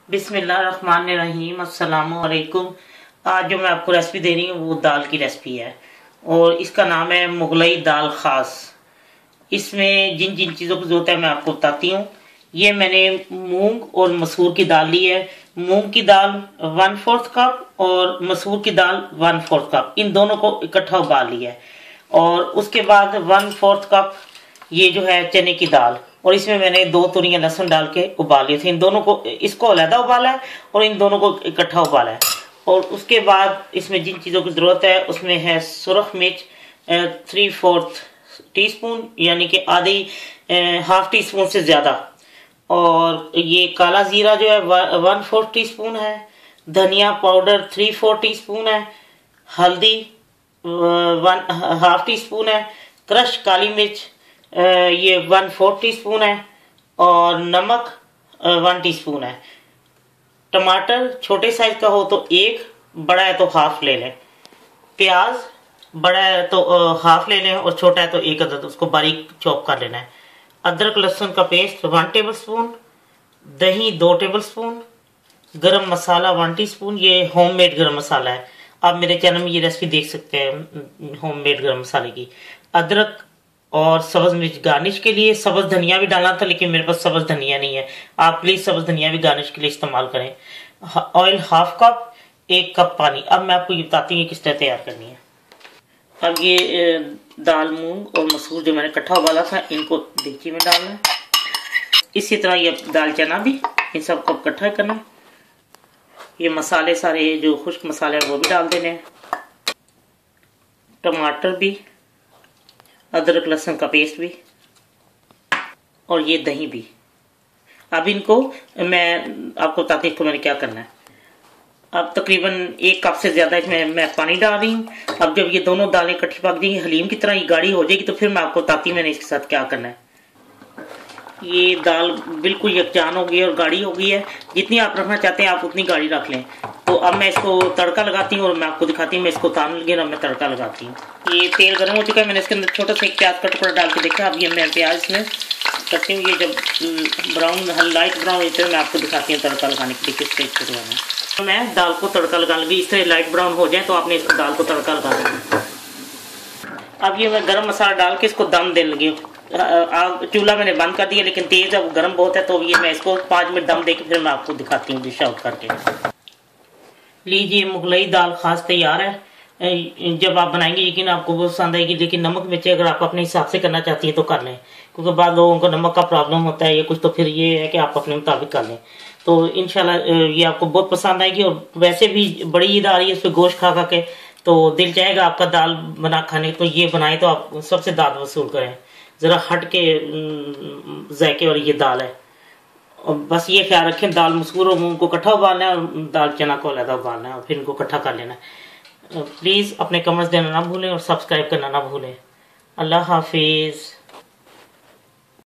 बिस्मिल्लाहिर्रहमानिर्रहीम, अस्सलाम वालेकुम। आज जो मैं आपको रेसिपी दे रही हूँ वो दाल की रेसिपी है और इसका नाम है मुगलई दाल खास। इसमें जिन जिन चीज़ों की जरूरत है मैं आपको बताती हूँ। ये मैंने मूंग और मसूर की दाल ली है। मूंग की दाल 1/4 कप और मसूर की दाल 1/4 कप, इन दोनों को इकट्ठा उबाल लिया है। और उसके बाद 1/4 कप ये जो है चने की दाल, और इसमें मैंने 2 तुरियां लहसुन डाल के उबाल लिए थे। इन दोनों को, इसको अलहदा उबाला है और इन दोनों को इकट्ठा उबाला है। और उसके बाद इसमें जिन चीज़ों की ज़रूरत है उसमें है सुरख मिर्च 3/4 टीस्पून, यानी कि आधी हाफ टी स्पून से ज़्यादा। और ये काला ज़ीरा जो है 1/4 टीस्पून है। धनिया पाउडर 3/4 टीस्पून है। हल्दी 1/2 टीस्पून है। क्रश काली मिर्च ये 1/4 टीस्पून है। और नमक 1 टीस्पून है। टमाटर छोटे साइज का हो तो 1, बड़ा है तो हाफ ले लें। प्याज बड़ा है तो हाफ ले लें और छोटा है तो 1 अदद, उसको बारीक चॉप कर लेना है। अदरक लहसुन का पेस्ट 1 टेबलस्पून। दही 2 टेबलस्पून। गरम मसाला 1 टीस्पून, ये होममेड गरम मसाला है। आप मेरे चैनल में ये रेसिपी देख सकते हैं होममेड गरम मसाले की। अदरक और सब्ज मिर्च गार्निश के लिए। सब्ज धनिया भी डालना था लेकिन मेरे पास सब्ज धनिया नहीं है, आप प्लीज सब्ज धनिया भी गार्निश के लिए इस्तेमाल करें। ऑयल 1/2 कप, 1 कप पानी। अब मैं आपको ये बताती हूँ किस तरह तैयार करनी है। अब ये दाल मूंग और मसूर जो मैंने इकट्ठा उबाला था इनको देगची में डालना है। इसी तरह ये दाल चना भी, इन सबको इकट्ठा करना है। ये मसाले सारे जो खुश्क मसाले हैं वो भी डाल देने हैं। टमाटर भी, अदरक लहसुन का पेस्ट भी, और ये दही भी। अब इनको मैं आपको बताती हूँ मैंने क्या करना है। अब तकरीबन 1 कप से ज्यादा इसमें मैं पानी डाल रही हूँ। अब जब ये दोनों दालें इकट्ठी पक जाएंगी, हलीम की तरह ये गाढ़ी हो जाएगी, तो फिर मैं आपको बताती हूँ मैंने इसके साथ क्या करना है। ये दाल बिल्कुल यकजान हो गई है और गाढ़ी हो गई है। जितनी आप रखना चाहते हैं आप उतनी गाढ़ी रख लें। तो अब मैं इसको तड़का लगाती हूँ और मैं आपको दिखाती हूँ। मैं इसको उतारने लगी और मैं तड़का लगाती हूँ। ये तेल गर्म हो चुका है, मैंने इसके अंदर छोटा सा एक प्याज का टुकड़ा डाल के देखा। अब ये मैं प्याज इसमें करती हूँ। ये जब ब्राउन, लाइट ब्राउन होते हैं मैं आपको दिखाती हूँ तड़का लगाने के लिए किस तरीके से लगाना है। तो मैं दाल को तड़का लगा लगी। इस तरह लाइट ब्राउन हो जाए तो आपने इसको दाल को तड़का लगा देना। अब ये मैं गरम मसाला डाल के इसको दम देने लगी। आग चूल्हा मैंने बंद कर दिया लेकिन तेज अब गर्म बहुत है, तो ये मैं इसको 5 मिनट दम दे के फिर मैं आपको दिखाती हूँ डिश आउट करके। लीजिए मुगलई दाल खास तैयार है। जब आप बनाएंगे यकीन आपको बहुत पसंद आएगी। लेकिन नमक मिर्ची अगर आप अपने हिसाब से करना चाहती है तो कर लें, क्योंकि बाद लोगों को नमक का प्रॉब्लम होता है या कुछ, तो फिर ये है कि आप अपने मुताबिक कर लें। तो इंशाल्लाह ये आपको बहुत पसंद आएगी। और वैसे भी बड़ी ईद आ रही है, उस पर गोश्त खा खा के तो दिल चाहेगा आपका दाल बना खाने, तो ये बनाए तो आप सबसे दाद वसूल करें। जरा हट के जायके वाली ये दाल है। और बस ये ख्याल रखें, दाल मसूर और मूंग को इकट्ठा उबालना है और दाल चना को अलग उबालना है और फिर इनको इकट्ठा कर लेना है। प्लीज़ अपने कमेंट्स देना ना भूलें और सब्सक्राइब करना ना भूलें। अल्लाह हाफिज़।